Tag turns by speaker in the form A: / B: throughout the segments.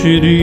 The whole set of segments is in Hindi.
A: श्री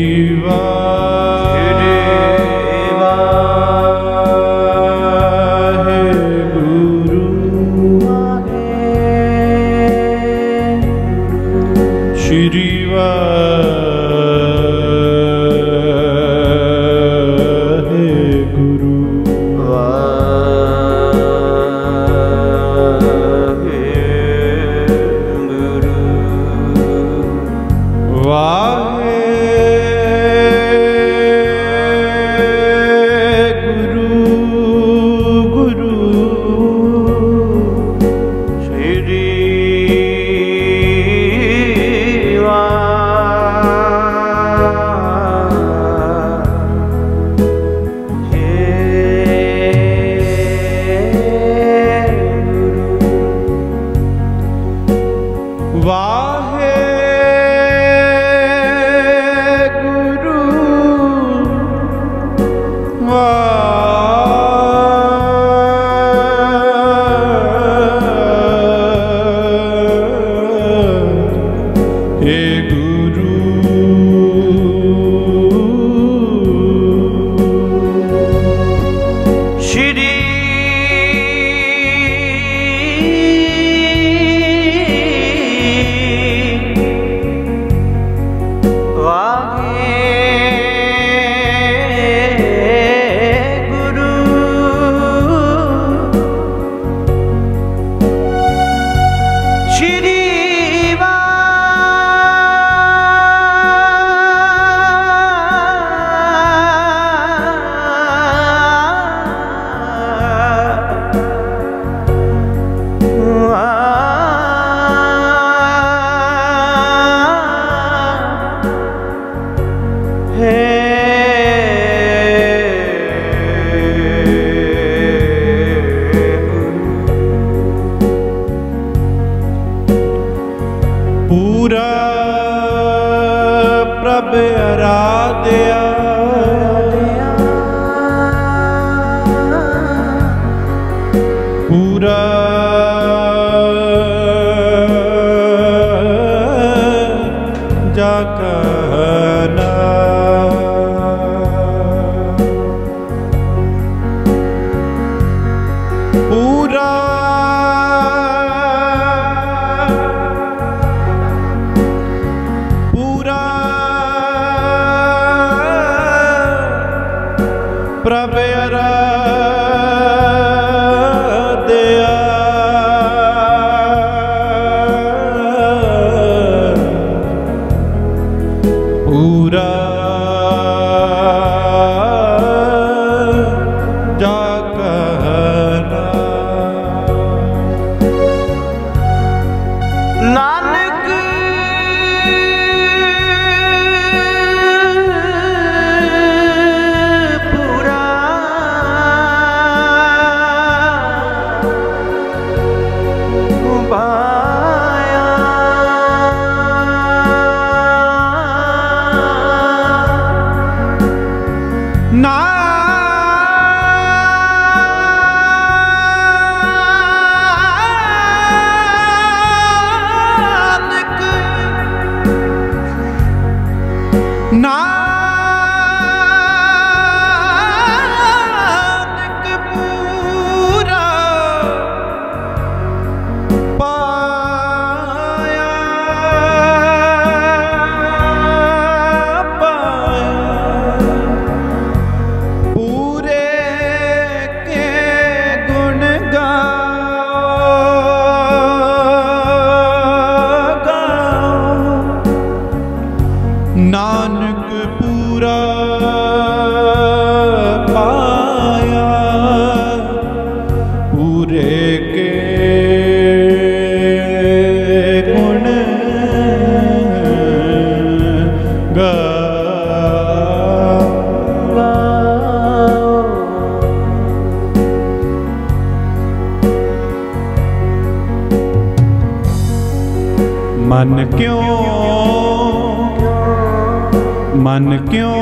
A: मन क्यों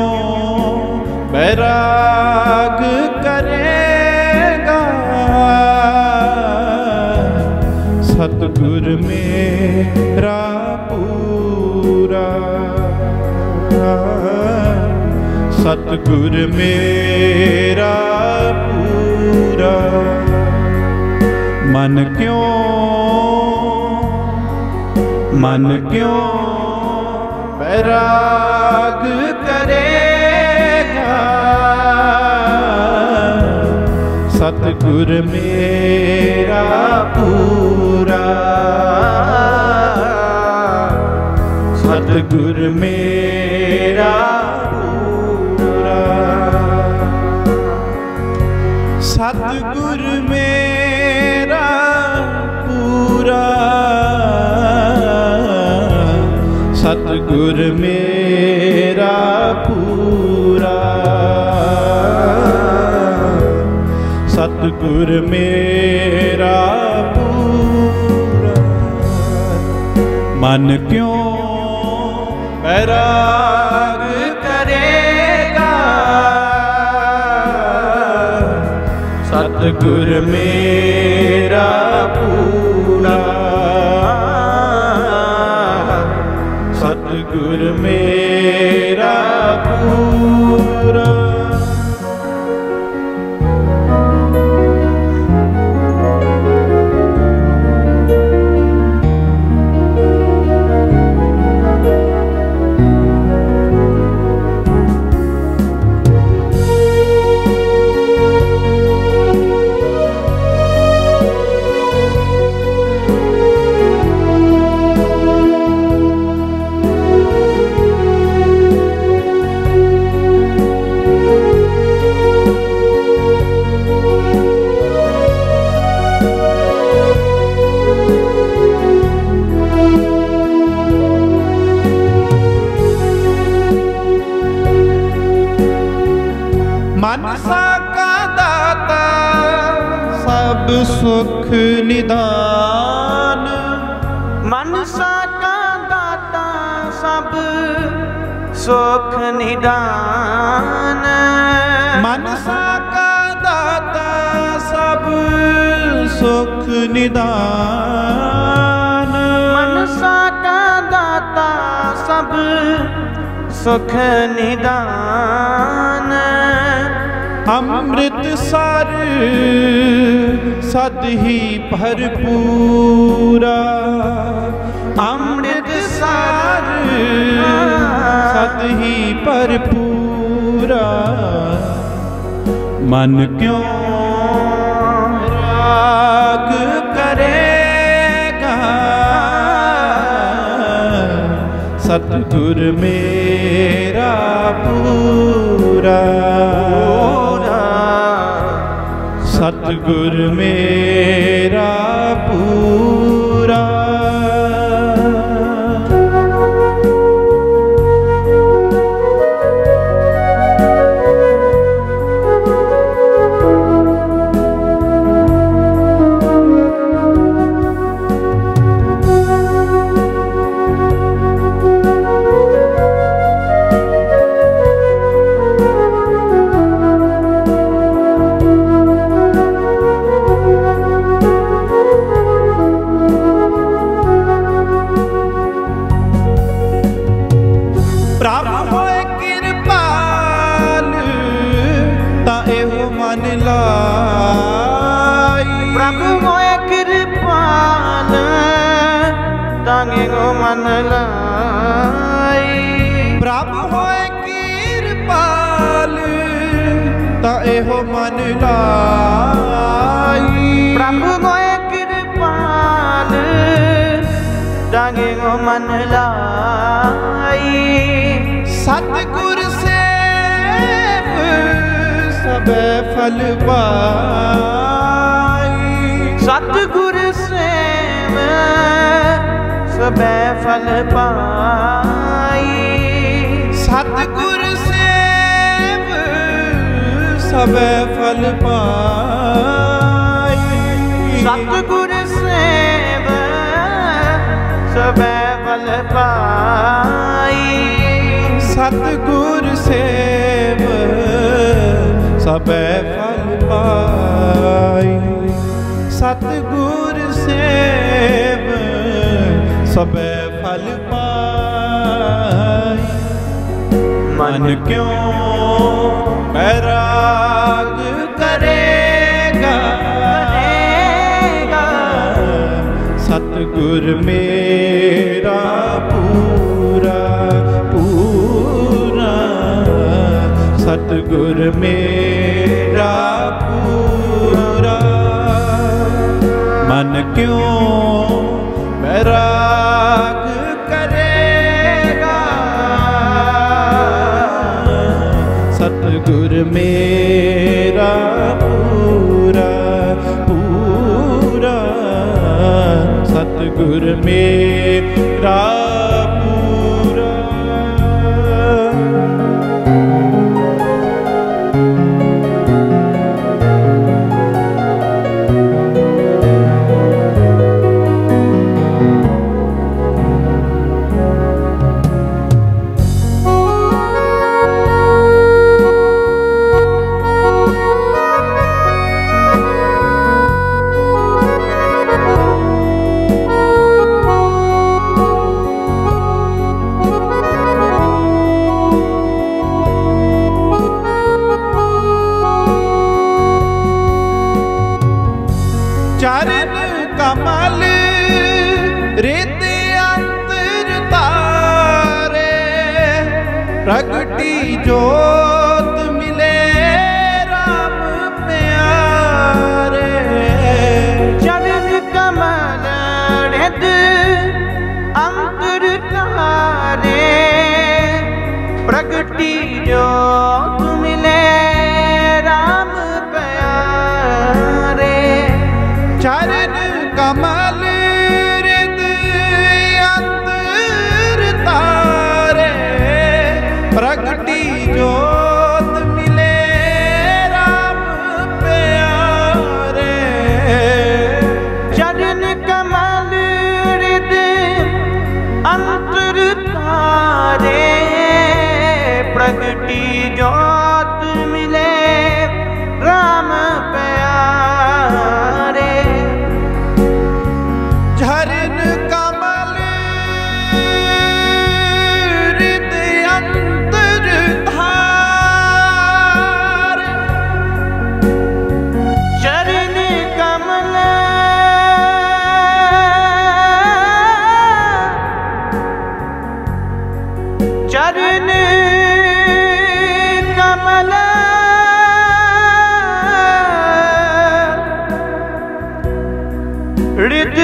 A: बैराग करेगा, सतगुर मेरा पूरा। सतगुर मेरा पूरा। मन क्यों बैराग करेगा, सतगुर मेरा पूरा। सतगुर मेरा पूरा। सतगुर मेरा पूरा। सतगुर मेरा पूरा। सतगुर मेरा पूरा। मन क्यों बैराग करेगा, सतगुर मेरा पूरा। सतगुर मेरा पूरा। मनसा का दाता सब सुख निदान।
B: मनसा का दाता सब सुख निदान।
A: मनसा का दाता सब सुख निदान।
B: मनसा का दाता सब सुख निदान।
A: अमृत सर सद ही भरपूरा।
B: अमृत सर
A: सद ही भरपूरा। मन क्यों राग करेगा, सतगुर मेरा पूरा। सतगुर मेरा पूरा। प्रभु होए कृपाल ताएहो मन लाई।
B: प्रभु होए कृपाल ताएहो मन लाई।
A: प्रभु होए कृपाल ताएहो मन लाई।
B: प्रभु होए कृपाल ताएहो मन लाई।
A: सतगुर सेव सबे फल पाई।
B: सतगुर सेव सबे फल पाई।
A: सतगुर सेव सबे फल पाई।
B: सतगुर सेव सबे फल पाई।
A: सतगुर सेव सबे फल पाई। सतगुर सेव सबे फल पाई। मन क्यों बैराग करेगा सतगुर मेरा पूरा पूरा, सतगुर मेरा पूरा। मन क्यों बैराग करेगा सतगुर मेरा पूरा पूरा, सतगुर मेरा पूरा। चरण कमल रित अंतर तारे, प्रगटी जोत मिले राम प्यारे।
B: चरण कमल रित अंतर तारे, प्रगटी जोत मिले राम प्यारे।
A: चरण कमल रित अंतर तारे, प्रगटी जोत मिले राम प्यारे।
B: चरण कमल रित अंतर तारे, प्रगटी जोत मिले राम प्यारे।
A: चरण कमल रित अंतर तारे,
B: चरण कमल चरण कमल रित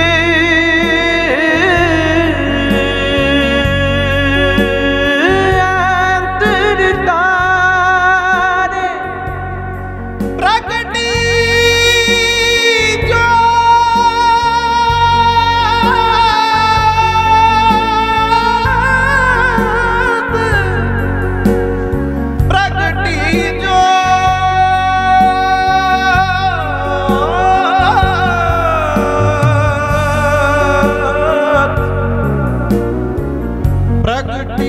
B: अंतर तारे,
A: प्रगटी जोत, प्रगटी जोत, प्रगटी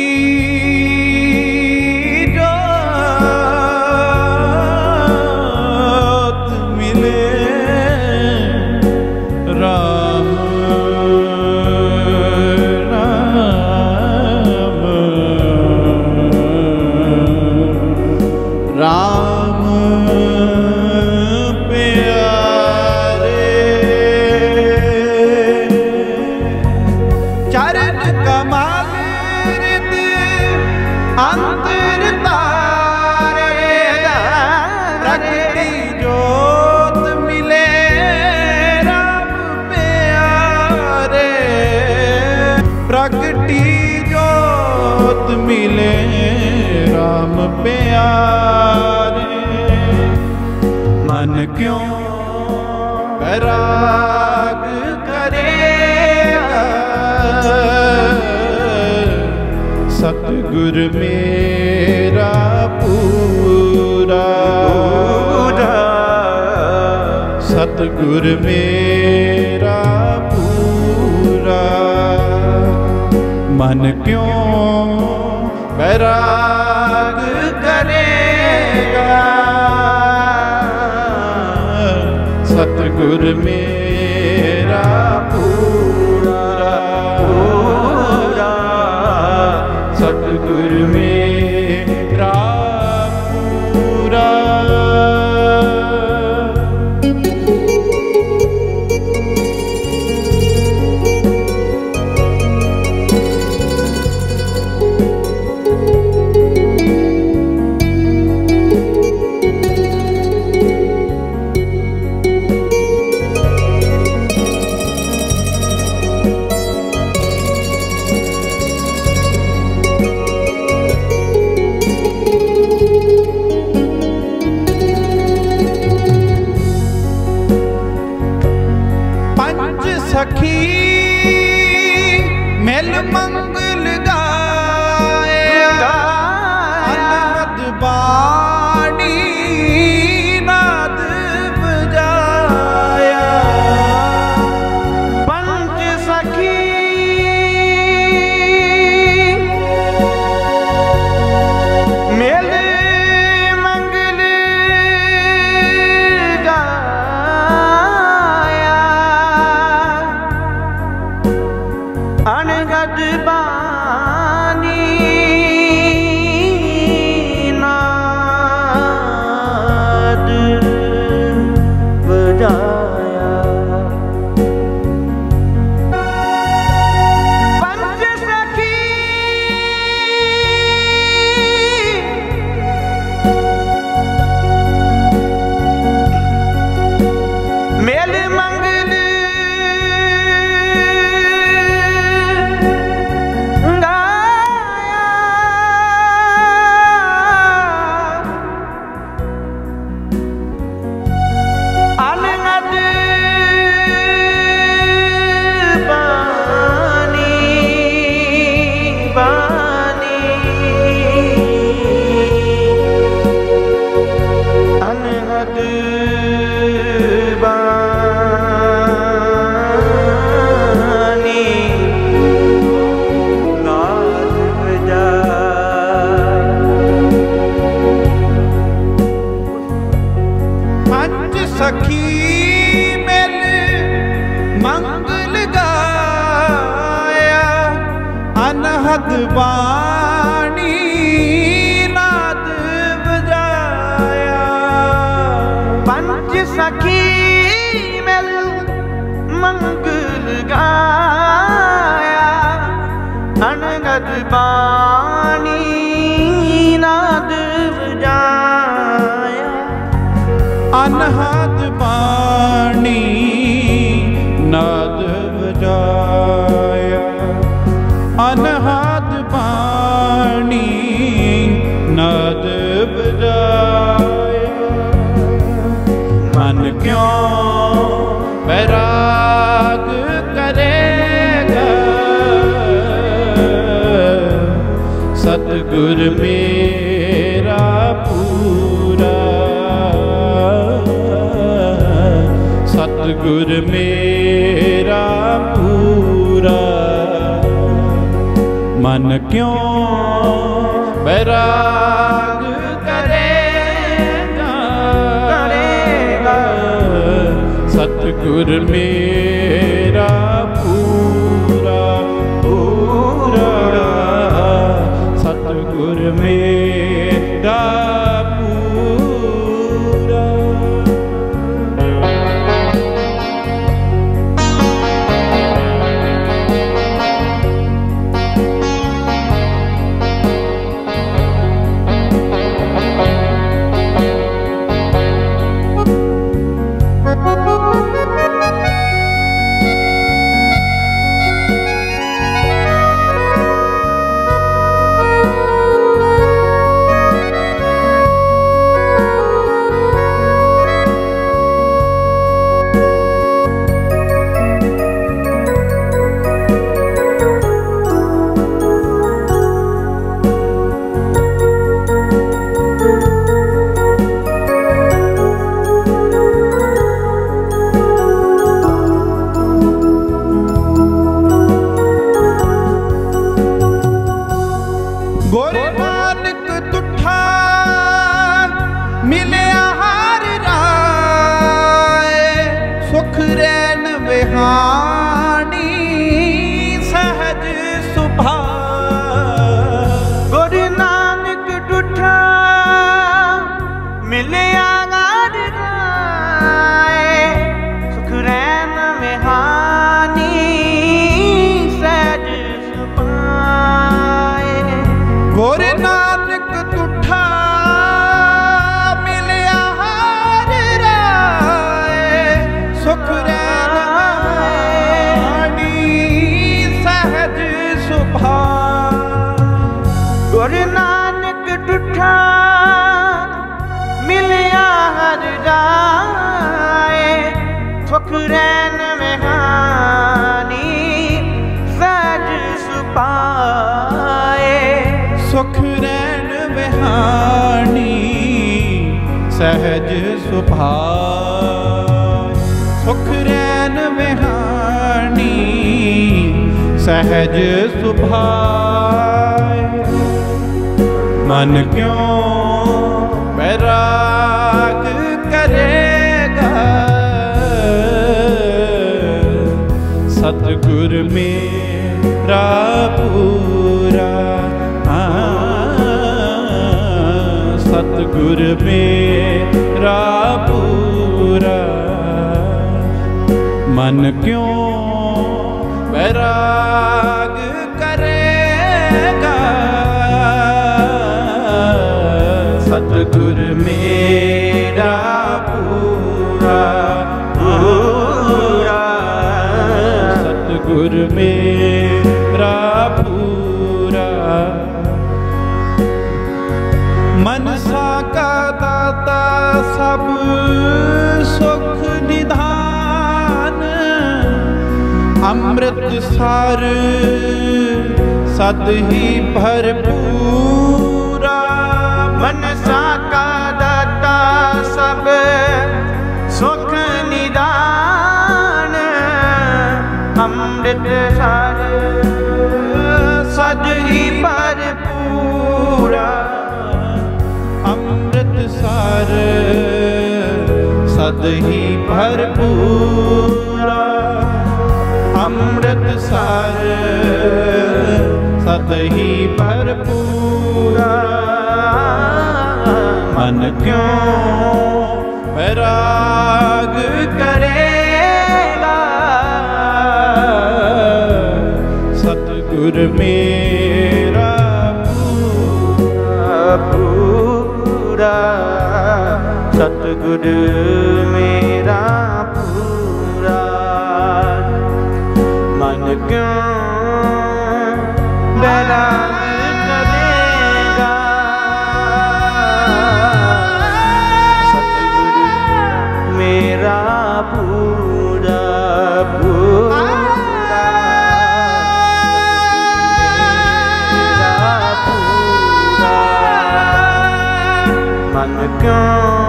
A: जोत मिले राम राम राम प्यारे। चरण कमल रित अंतर तारे, प्रगटी जोत मिले राम प्यारे। प्रगटी जोत मिले राम प्यारे। मन क्यों बैराग करेगा सतगुर मेरा पूरा पूरा, सतगुर मेरा पूरा। मन क्यों बैराग करेगा सतगुर मेरा पूरा पूरा, सतगुर मेरा मंगल गाया अनहद बाणी नाद बजाया
B: पंच सखी मेल मंगल गाया अनहद बानी नाद बजाया पंच सखी मेल मंगल गाया अनहद बानी अनहद बानी नाद बजाया
A: पंच सखी मिल मंगल गाया अनहद बाणी नाद बजाया
B: पंच सखी मिल मंगल गाया अनहद बानी नाद बजाया
A: अनहद बाणी नाद बजाया अनहद बाणी नाद बजाया मन क्यों बैराग करेगा सतगुर मेरा पूरा सतगुर मेरा पूरा मन क्यों बैराग करेगा सतगुर मेरा पूरा पूरा सतगुर मेरा पूरा गोरे नानक तुठा मिलिया हर राय सुख रैन विहानी सहज सुभा
B: गुरु नानक टूठा मिलिया गार राय सुख रैन विहानी सहज सुभाए
A: गोरे नानक तुठा मिलिया हर राय सुख रैन विहानी सहज सुभा
B: गुरु नानक टूठा मिलिया हर राय सुख रैन विहानी सहज सुभाए पाए।
A: सुख रैन बिहानी सहज सुभाए। सुख रैन बिहानी सहज सुभाए। मन क्यों बैराग करेगा, सतगुर मेरा पूरा। सतगुर मेरा पूरा। मन क्यों बैराग करेगा, सतगुर मेरा पूरा पूरा। सतगुर मेरा पूरा। मनसा का दाता सब सुख निधान, अमृत सार सद ही भरपूरा।
B: मनसा का दाता सब सुख निदान, अमृत सार सद ही भरपूरा।
A: अमृत सार सद ही भरपूरा। अमृत सार सद ही भरपूरा। मन क्यों बैराग करेगा, सतगुर मेरा
B: पूरा। सतगुर मेरा पूरा। मन क्यों बैराग करेगा, सतगुर मेरा पूरा पूरा। मन क्यों